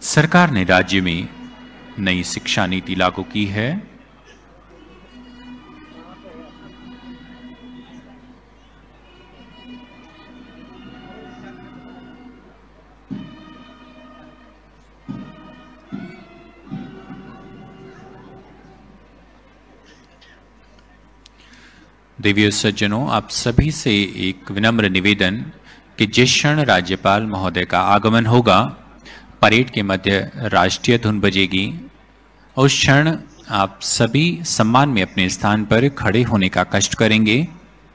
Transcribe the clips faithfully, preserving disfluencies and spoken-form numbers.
सरकार ने राज्य में नई शिक्षा नीति लागू की है। देवी सज्जनों, आप सभी से एक विनम्र निवेदन कि जिस क्षण राज्यपाल महोदय का आगमन होगा, परेड के मध्य राष्ट्रीय धुन बजेगी, उस क्षण आप सभी सम्मान में अपने स्थान पर खड़े होने का कष्ट करेंगे।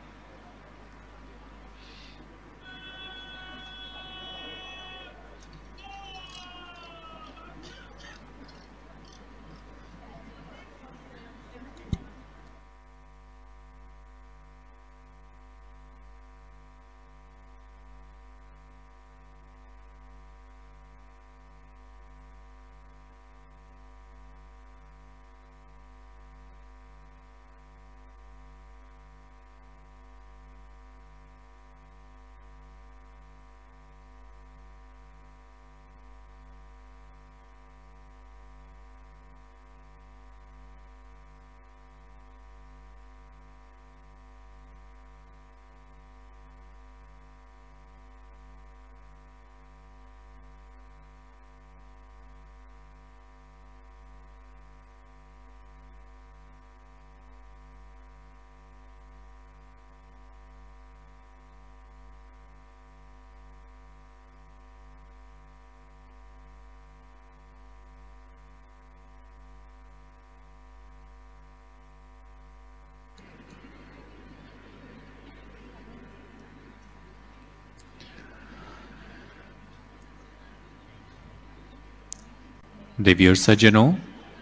देवी और सज्जनों,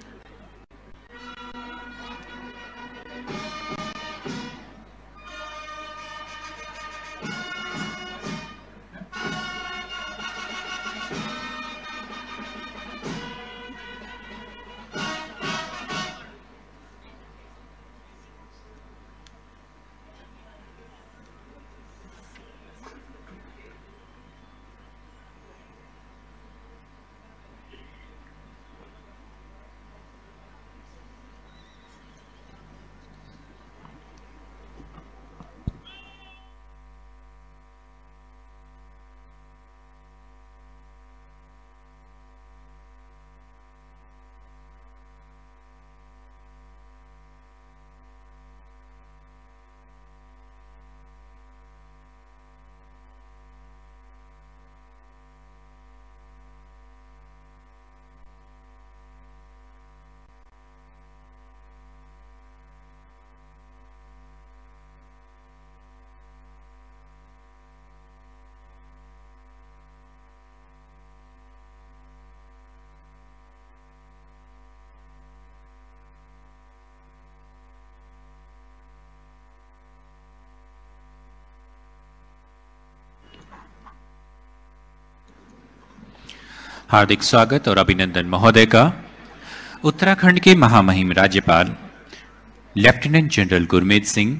हार्दिक स्वागत और अभिनंदन महोदय का। उत्तराखंड के महामहिम राज्यपाल lieutenant general Gurmeet Singh,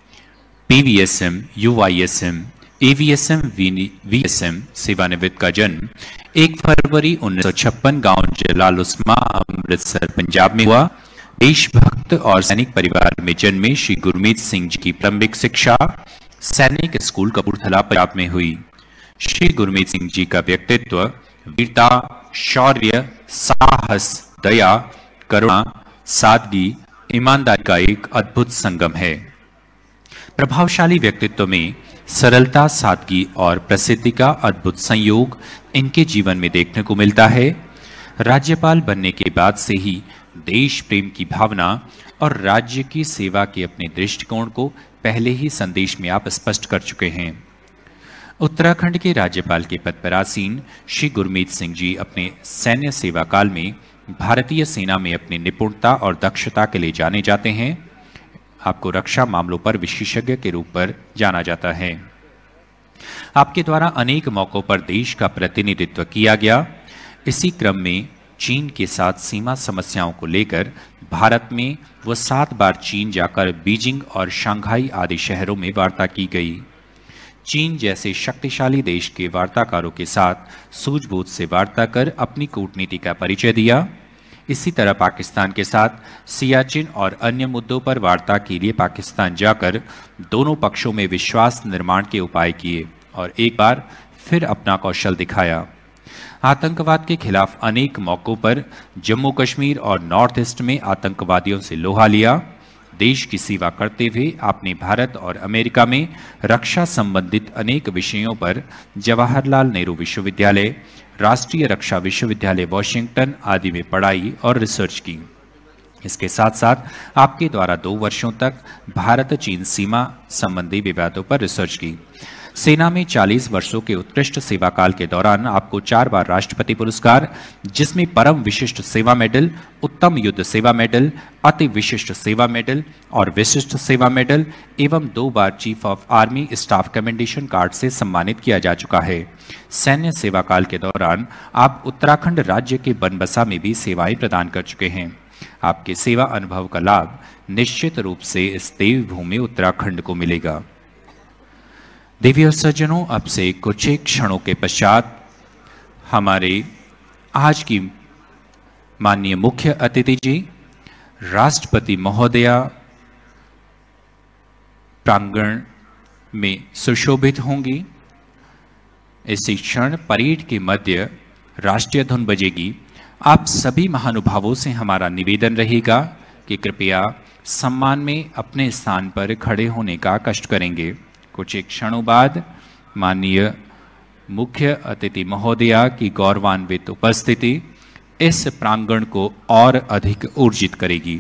PVSM, UYSM, AVSM, VSM सेवानिवृत्त का जन्म एक फरवरी उन्नीस सौ छप्पन गांव जलालुस्मा, अमृतसर, पंजाब में हुआ। देशभक्त और सैनिक परिवार में जन्मे श्री गुरमीत सिंह जी की प्रारंभिक शिक्षा सैनिक स्कूल कपूरथला, पंजाब में हुई। श्री गुरमीत सिंह जी का व्यक्तित्व वीरता, शौर्य, साहस, दया, करुणा, सादगी, ईमानदारी का एक अद्भुत संगम है। प्रभावशाली व्यक्तित्व में सरलता, सादगी और प्रसिद्धि का अद्भुत संयोग इनके जीवन में देखने को मिलता है। राज्यपाल बनने के बाद से ही देश प्रेम की भावना और राज्य की सेवा के अपने दृष्टिकोण को पहले ही संदेश में आप स्पष्ट कर चुके हैं। उत्तराखंड के राज्यपाल के पद पर आसीन श्री गुरमीत सिंह जी अपने सैन्य सेवा काल में भारतीय सेना में अपनी निपुणता और दक्षता के लिए जाने जाते हैं। आपको रक्षा मामलों पर विशेषज्ञ के रूप पर जाना जाता है। आपके द्वारा अनेक मौकों पर देश का प्रतिनिधित्व किया गया। इसी क्रम में चीन के साथ सीमा समस्याओं को लेकर भारत में वो सात बार चीन जाकर बीजिंग और शंघाई आदि शहरों में वार्ता की गई। चीन जैसे शक्तिशाली देश के वार्ताकारों के साथ सूझबूझ से वार्ता कर अपनी कूटनीति का परिचय दिया। इसी तरह पाकिस्तान के साथ सियाचिन और अन्य मुद्दों पर वार्ता के लिए पाकिस्तान जाकर दोनों पक्षों में विश्वास निर्माण के उपाय किए और एक बार फिर अपना कौशल दिखाया। आतंकवाद के खिलाफ अनेक मौकों पर जम्मू कश्मीर और नॉर्थ ईस्ट में आतंकवादियों से लोहा लिया। देश की सेवा करते हुए आपने भारत और अमेरिका में रक्षा संबंधित अनेक विषयों पर जवाहरलाल नेहरू विश्वविद्यालय, राष्ट्रीय रक्षा विश्वविद्यालय वॉशिंगटन आदि में पढ़ाई और रिसर्च की। इसके साथ साथ आपके द्वारा दो वर्षों तक भारत चीन सीमा संबंधी विवादों पर रिसर्च की। सेना में चालीस वर्षों के उत्कृष्ट सेवा काल के दौरान आपको चार बार राष्ट्रपति पुरस्कार, जिसमें परम विशिष्ट सेवा मेडल, उत्तम युद्ध सेवा मेडल, अति विशिष्ट सेवा मेडल और विशिष्ट सेवा मेडल एवं दो बार chief of army staff commendation card से सम्मानित किया जा चुका है। सैन्य सेवा काल के दौरान आप उत्तराखंड राज्य के बनबसा में भी सेवाएं प्रदान कर चुके हैं। आपके सेवा अनुभव का लाभ निश्चित रूप से इस देवभूमि उत्तराखंड को मिलेगा। देवी और सज्जनों, अब से कुछ ही क्षणों के पश्चात हमारे आज की माननीय मुख्य अतिथि जी राष्ट्रपति महोदया प्रांगण में सुशोभित होंगी। इसी क्षण परेड के मध्य राष्ट्रीय धुन बजेगी। आप सभी महानुभावों से हमारा निवेदन रहेगा कि कृपया सम्मान में अपने स्थान पर खड़े होने का कष्ट करेंगे। कुछ एक क्षणों बाद माननीय मुख्य अतिथि महोदया की गौरवान्वित उपस्थिति इस प्रांगण को और अधिक ऊर्जित करेगी।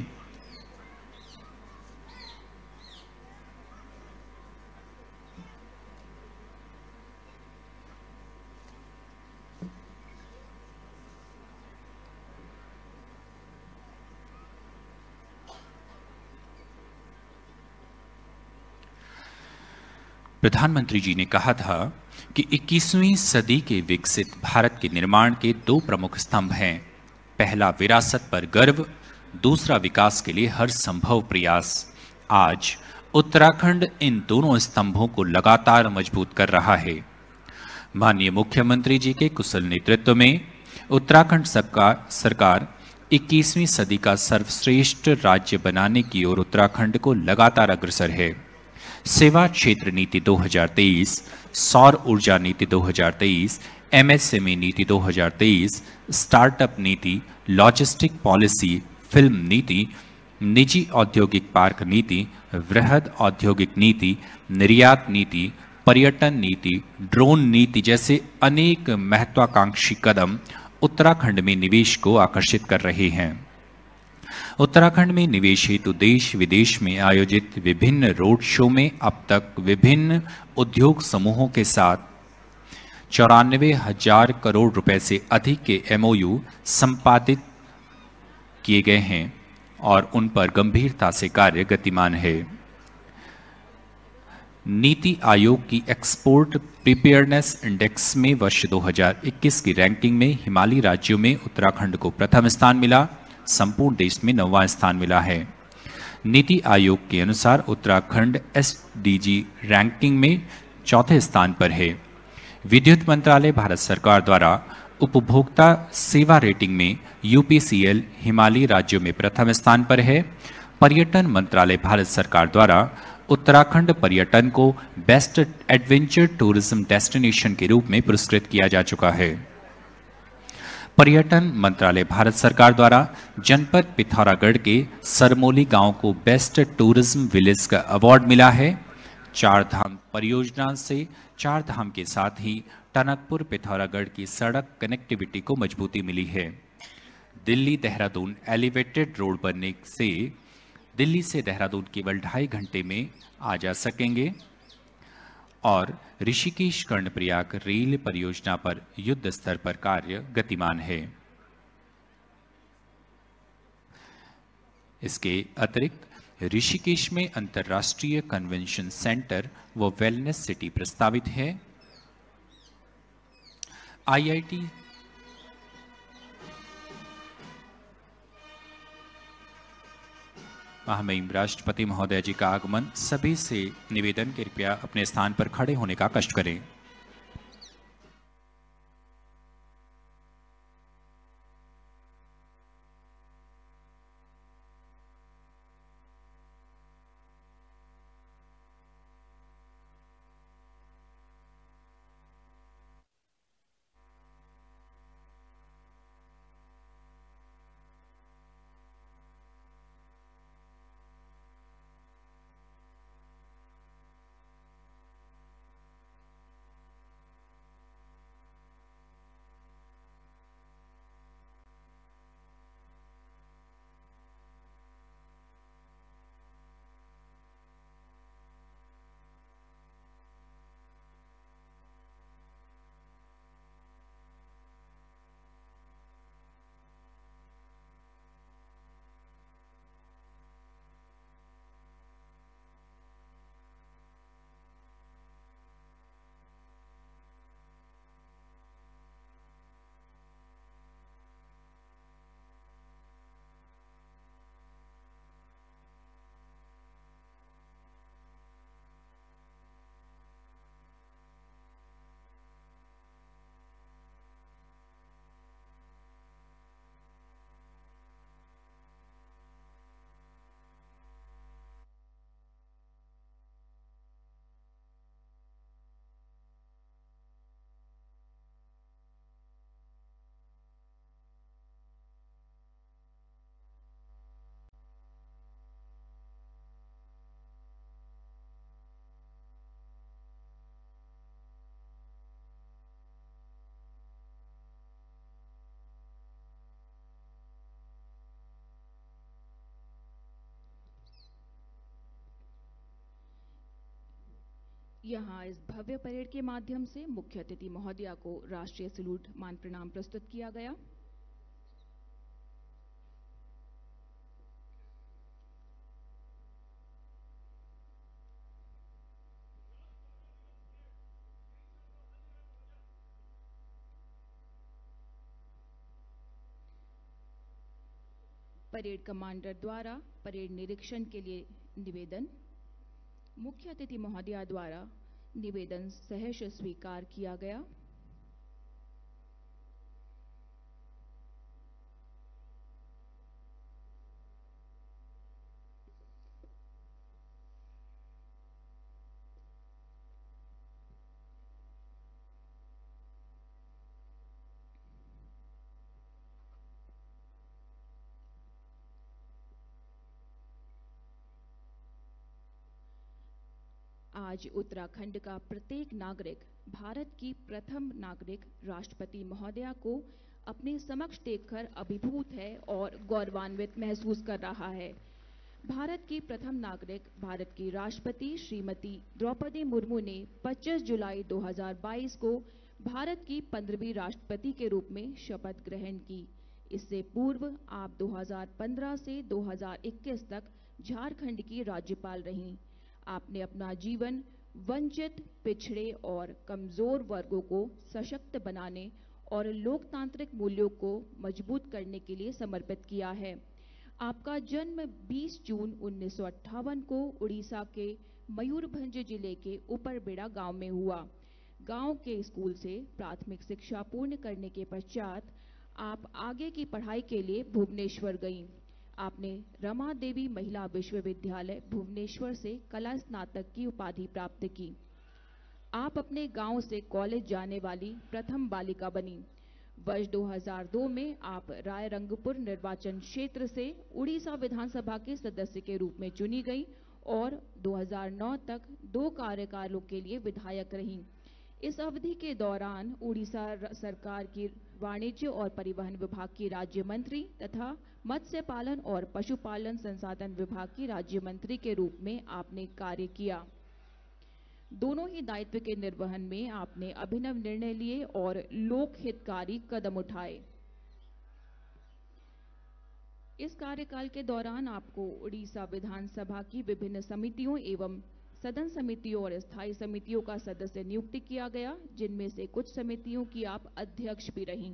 प्रधानमंत्री जी ने कहा था कि इक्कीसवीं सदी के विकसित भारत के निर्माण के दो प्रमुख स्तंभ हैं। पहला विरासत पर गर्व, दूसरा विकास के लिए हर संभव प्रयास। आज उत्तराखंड इन दोनों स्तंभों को लगातार मजबूत कर रहा है। माननीय मुख्यमंत्री जी के कुशल नेतृत्व में उत्तराखंड सरकार सरकार इक्कीसवीं सदी का सर्वश्रेष्ठ राज्य बनाने की ओर उत्तराखंड को लगातार अग्रसर है। सेवा क्षेत्र नीति दो हज़ार तेईस, सौर ऊर्जा नीति दो हज़ार तेईस, एमएसएमई नीति दो हज़ार तेईस, स्टार्टअप नीति, लॉजिस्टिक पॉलिसी, फिल्म नीति, निजी औद्योगिक पार्क नीति, वृहद औद्योगिक नीति, निर्यात नीति, पर्यटन नीति, ड्रोन नीति जैसे अनेक महत्वाकांक्षी कदम उत्तराखंड में निवेश को आकर्षित कर रहे हैं। उत्तराखंड में निवेश हेतु देश विदेश में आयोजित विभिन्न रोड शो में अब तक विभिन्न उद्योग समूहों के साथ चौरानवे हजार करोड़ रुपए से अधिक के एमओयू संपादित किए गए हैं और उन पर गंभीरता से कार्य गतिमान है। नीति आयोग की एक्सपोर्ट प्रिपेयरनेस इंडेक्स में वर्ष दो हज़ार इक्कीस की रैंकिंग में हिमालयी राज्यों में उत्तराखंड को प्रथम स्थान मिला, संपूर्ण देश में नौवां स्थान मिला है। नीति आयोग के अनुसार उत्तराखंड एसडीजी रैंकिंग में चौथे स्थान पर है। विद्युत मंत्रालय भारत सरकार द्वारा उपभोक्ता सेवा रेटिंग में यूपीसीएल हिमालयी राज्यों में प्रथम स्थान पर है। पर्यटन मंत्रालय भारत सरकार द्वारा उत्तराखंड पर्यटन को बेस्ट एडवेंचर टूरिज्म डेस्टिनेशन के रूप में पुरस्कृत किया जा चुका है। पर्यटन मंत्रालय भारत सरकार द्वारा जनपद पिथौरागढ़ के सरमोली गांव को बेस्ट टूरिज्म विलेज का अवार्ड मिला है। चार धाम परियोजना से चार धाम के साथ ही टनकपुर पिथौरागढ़ की सड़क कनेक्टिविटी को मजबूती मिली है। दिल्ली देहरादून एलिवेटेड रोड बनने से दिल्ली से देहरादून केवल ढाई घंटे में आ जा सकेंगे और ऋषिकेश कर्णप्रयाग रेल परियोजना पर युद्ध स्तर पर कार्य गतिमान है। इसके अतिरिक्त ऋषिकेश में अंतर्राष्ट्रीय कन्वेंशन सेंटर व वेलनेस सिटी प्रस्तावित है। आईआईटी महामहिम राष्ट्रपति महोदय जी का आगमन। सभी से निवेदन कृपया अपने स्थान पर खड़े होने का कष्ट करें। यहाँ इस भव्य परेड के माध्यम से मुख्य अतिथि महोदया को राष्ट्रीय सैल्यूट मान प्रणाम प्रस्तुत किया गया। परेड कमांडर द्वारा परेड निरीक्षण के लिए निवेदन। मुख्य अतिथि महोदया द्वारा निवेदन सहर्ष स्वीकार किया गया। आज उत्तराखंड का प्रत्येक नागरिक भारत की प्रथम नागरिक राष्ट्रपति महोदया को अपने समक्ष देखकर अभिभूत है और गौरवान्वित महसूस कर रहा है। भारत की प्रथम नागरिक भारत की राष्ट्रपति श्रीमती द्रौपदी मुर्मू ने पच्चीस जुलाई दो हज़ार बाईस को भारत की पंद्रहवीं राष्ट्रपति के रूप में शपथ ग्रहण की। इससे पूर्व आप दो हज़ार पंद्रह से दो हज़ार इक्कीस तक झारखंड की राज्यपाल रहीं। आपने अपना जीवन वंचित, पिछड़े और कमजोर वर्गों को सशक्त बनाने और लोकतांत्रिक मूल्यों को मजबूत करने के लिए समर्पित किया है। आपका जन्म बीस जून उन्नीस सौ अट्ठावन को उड़ीसा के मयूरभंज जिले के ऊपरबेड़ा गांव में हुआ। गांव के स्कूल से प्राथमिक शिक्षा पूर्ण करने के पश्चात आप आगे की पढ़ाई के लिए भुवनेश्वर गईं। आपने रमा देवी महिला विश्वविद्यालय भुवनेश्वर से कला स्नातक की उपाधि प्राप्त की। आप अपने गांव से कॉलेज जाने वाली प्रथम बालिका बनी। वर्ष दो हज़ार दो में आप रायरंगपुर निर्वाचन क्षेत्र से उड़ीसा विधानसभा के सदस्य के रूप में चुनी गई और दो हज़ार नौ तक दो कार्यकालों के लिए विधायक रहीं। इस अवधि के दौरान उड़ीसा सरकार की वाणिज्य और परिवहन विभाग की राज्य मंत्री तथा मत्स्य पालन और पशुपालन संसाधन विभाग की राज्य मंत्री के रूप में आपने कार्य किया। दोनों ही दायित्व के निर्वहन में आपने अभिनव निर्णय लिए और लोक हितकारी कदम उठाए। इस कार्यकाल के दौरान आपको उड़ीसा विधानसभा की विभिन्न समितियों एवं सदन समितियों और स्थायी समितियों का सदस्य नियुक्त किया गया, जिनमें से कुछ समितियों की आप अध्यक्ष भी रहीं।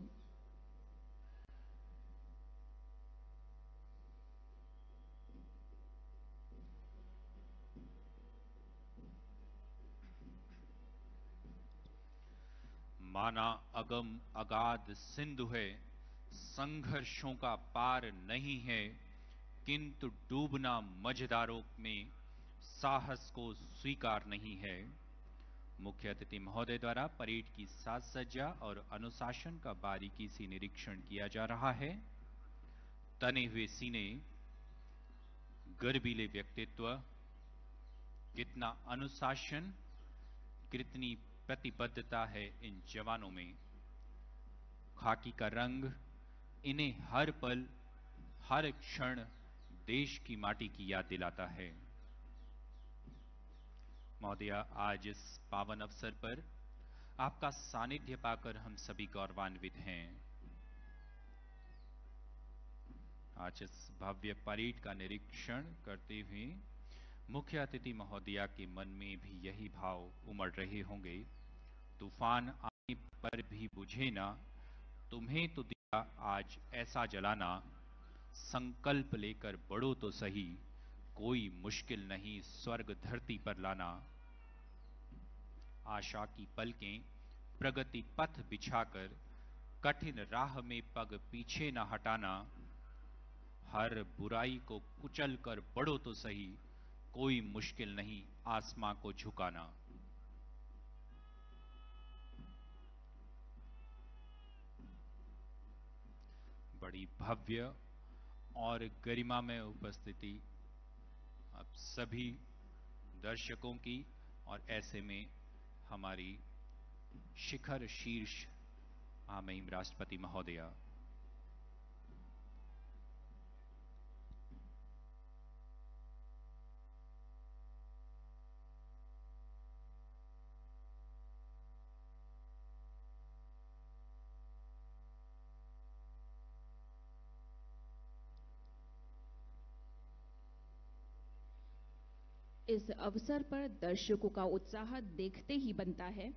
जाना अगम अगाध सिंधु है, संघर्षों का पार नहीं है, किंतु डूबना मझधारों में साहस को स्वीकार नहीं है। मुख्य अतिथि महोदय द्वारा परेड की साज सज्जा और अनुशासन का बारीकी से निरीक्षण किया जा रहा है। तने हुए सीने, गर्वीले व्यक्तित्व, कितना अनुशासन, कितनी प्रतिबद्धता है इन जवानों में। खाकी का रंग इन्हें हर पल, हर क्षण देश की माटी की याद दिलाता है। महोदय, आज इस पावन अवसर पर आपका सानिध्य पाकर हम सभी गौरवान्वित हैं। आज इस भव्य परेड का निरीक्षण करते हुए मुख्य अतिथि महोदया के मन में भी यही भाव उमड़ रहे होंगे। तूफान आने पर भी बुझे ना, तुम्हें तो दिया आज ऐसा जलाना, संकल्प लेकर बढ़ो तो सही, कोई मुश्किल नहीं स्वर्ग धरती पर लाना। आशा की पलकें प्रगति पथ बिछाकर, कठिन राह में पग पीछे न हटाना, हर बुराई को कुचल कर बढ़ो तो सही, कोई मुश्किल नहीं आसमां को झुकाना। बड़ी भव्य और गरिमामय उपस्थिति आप सभी दर्शकों की, और ऐसे में हमारी शिखर शीर्ष महामहिम राष्ट्रपति महोदया। इस अवसर पर दर्शकों का उत्साह देखते ही बनता है।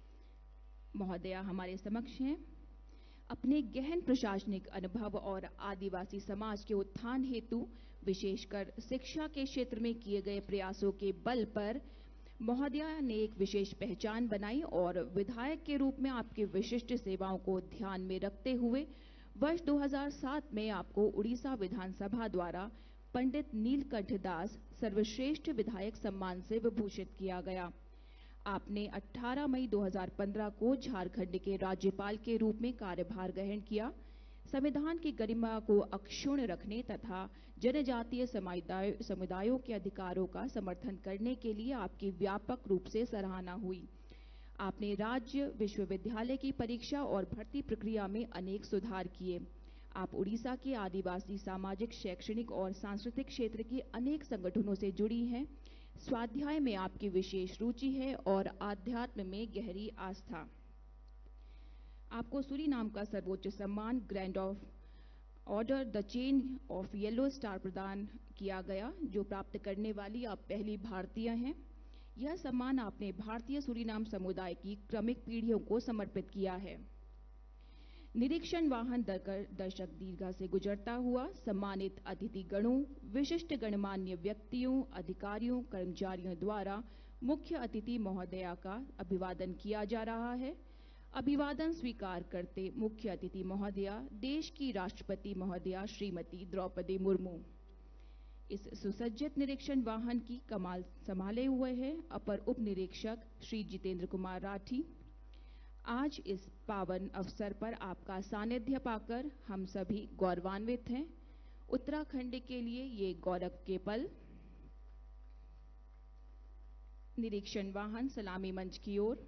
महोदया हमारे समक्ष हैं। अपने गहन प्रशासनिक अनुभव और आदिवासी समाज के उत्थान हेतु विशेषकर शिक्षा के क्षेत्र में किए गए प्रयासों के बल पर महोदया ने एक विशेष पहचान बनाई और विधायक के रूप में आपकी विशिष्ट सेवाओं को ध्यान में रखते हुए वर्ष दो हज़ार सात में आपको उड़ीसा विधानसभा द्वारा पंडित नीलकंठ दास सर्वश्रेष्ठ विधायक सम्मान से विभूषित किया गया। आपने अठारह मई दो हज़ार पंद्रह को झारखंड के राज्यपाल के रूप में कार्यभार ग्रहण किया। संविधान की गरिमा को अक्षुण्ण रखने तथा जनजातीय समुदायों के अधिकारों का समर्थन करने के लिए आपकी व्यापक रूप से सराहना हुई। आपने राज्य विश्वविद्यालय की परीक्षा और भर्ती प्रक्रिया में अनेक सुधार किए। आप उड़ीसा के आदिवासी सामाजिक, शैक्षणिक और सांस्कृतिक क्षेत्र के अनेक संगठनों से जुड़ी हैं। स्वाध्याय में आपकी विशेष रुचि है और आध्यात्म में गहरी आस्था। आपको सूरीनाम का सर्वोच्च सम्मान grand of order the chain of yellow star प्रदान किया गया, जो प्राप्त करने वाली आप पहली भारतीय हैं। यह सम्मान आपने भारतीय सूरीनाम समुदाय की क्रमिक पीढ़ियों को समर्पित किया है। निरीक्षण वाहन दर्शक दीर्घा से गुजरता हुआ सम्मानित अतिथि गणों, विशिष्ट गणमान्य व्यक्तियों, अधिकारियों, कर्मचारियों द्वारा मुख्य अतिथि महोदया का अभिवादन किया जा रहा है। अभिवादन स्वीकार करते मुख्य अतिथि महोदया देश की राष्ट्रपति महोदया श्रीमती द्रौपदी मुर्मू। इस सुसज्जित निरीक्षण वाहन की कमाल संभाले हुए हैं अपर उप निरीक्षक श्री जितेंद्र कुमार राठी। आज इस पावन अवसर पर आपका सानिध्य पाकर हम सभी गौरवान्वित हैं। उत्तराखंड के लिए ये गौरव के पल। निरीक्षण वाहन सलामी मंच की ओर।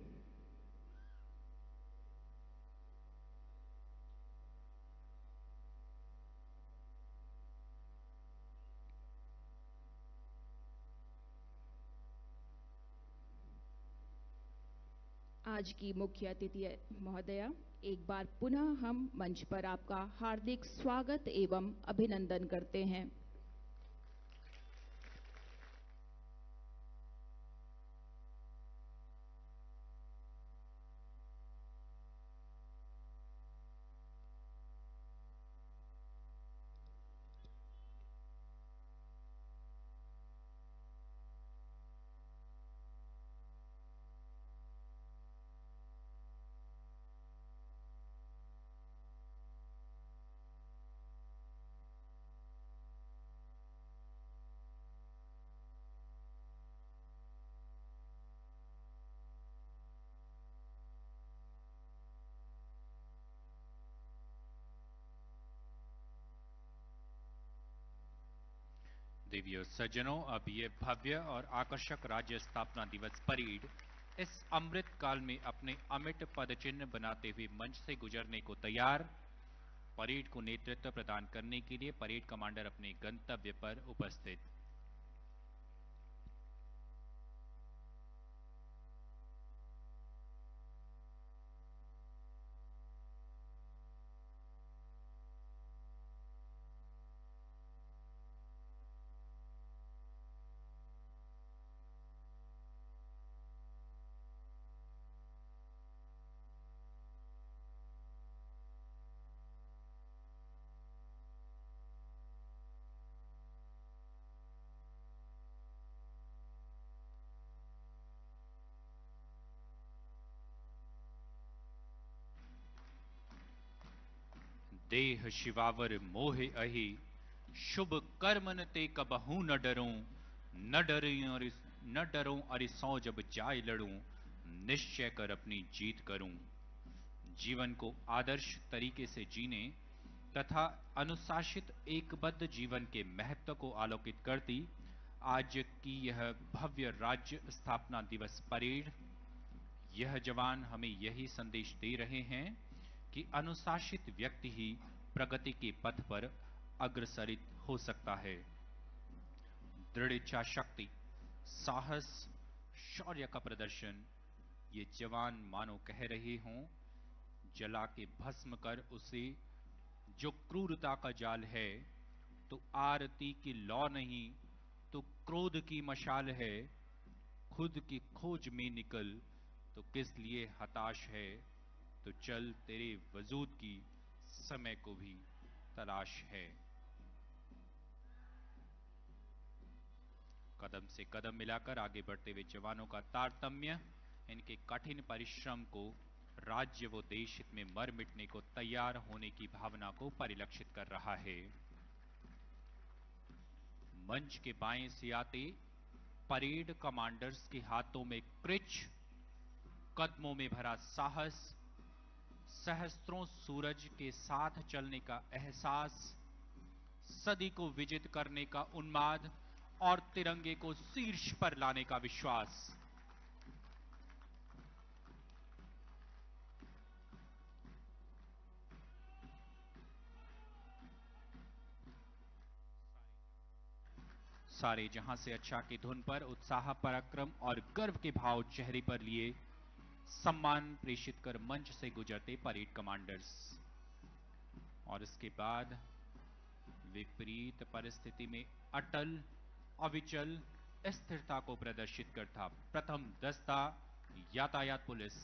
आज की मुख्य अतिथि महोदया, एक बार पुनः हम मंच पर आपका हार्दिक स्वागत एवं अभिनंदन करते हैं। देवियों सज्जनों, अब ये भव्य और आकर्षक राज्य स्थापना दिवस परेड इस अमृत काल में अपने अमिट पदचिन्ह बनाते हुए मंच से गुजरने को तैयार। परेड को नेतृत्व प्रदान करने के लिए परेड कमांडर अपने गंतव्य पर उपस्थित। देह शिवावर मोहे अहि, शुभ कर्मन ते कबहू न डरूं, न डरूं न डरूं अरिसों जब जाय लड़ूं, निश्चय कर अपनी जीत करूं। जीवन को आदर्श तरीके से जीने तथा अनुशासित एकबद्ध जीवन के महत्व को आलोकित करती आज की यह भव्य राज्य स्थापना दिवस परेड, यह जवान हमें यही संदेश दे रहे हैं कि अनुशासित व्यक्ति ही प्रगति के पथ पर अग्रसरित हो सकता है। दृढ़ इच्छा शक्ति, साहस, शौर्य का प्रदर्शन ये जवान मानो कह रहे हों, जला के भस्म कर उसे जो क्रूरता का जाल है, तो आरती की लौ नहीं तो क्रोध की मशाल है। खुद की खोज में निकल तो किस लिए हताश है, तो चल तेरे वजूद की समय को भी तलाश है। कदम से कदम मिलाकर आगे बढ़ते हुए जवानों का तारतम्य इनके कठिन परिश्रम को, राज्य व देश हित में मर मिटने को तैयार होने की भावना को परिलक्षित कर रहा है। मंच के बाएं से आते परेड कमांडर्स के हाथों में क्रिच, कदमों में भरा साहस, सहस्त्रों सूरज के साथ चलने का एहसास, सदी को विजित करने का उन्माद और तिरंगे को शीर्ष पर लाने का विश्वास। सारे जहां से अच्छा की धुन पर उत्साह, पराक्रम और गर्व के भाव चेहरे पर लिए सम्मान प्रेषित कर मंच से गुजरते परेड कमांडर्स। और इसके बाद विपरीत परिस्थिति में अटल अविचल स्थिरता को प्रदर्शित करता प्रथम दस्ता यातायात पुलिस।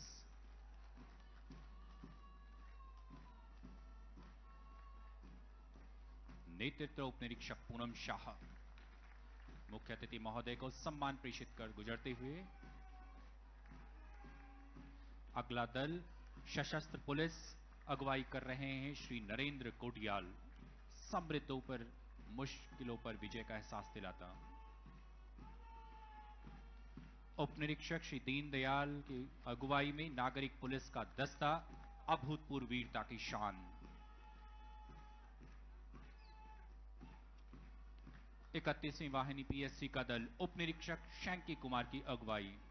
नेतृत्व उप निरीक्षक पूनम शाह। मुख्य अतिथि महोदय को सम्मान प्रेषित कर गुजरते हुए अगला दल सशस्त्र पुलिस, अगुवाई कर रहे हैं श्री नरेंद्र कोटियाल। समृद्धों पर मुश्किलों पर विजय का एहसास दिलाता उप निरीक्षक श्री दीनदयाल की अगुवाई में नागरिक पुलिस का दस्ता, अभूतपूर्व वीरता की शान। इकतीसवीं वाहिनी पीएससी का दल उप निरीक्षक शैंकी कुमार की अगुवाई।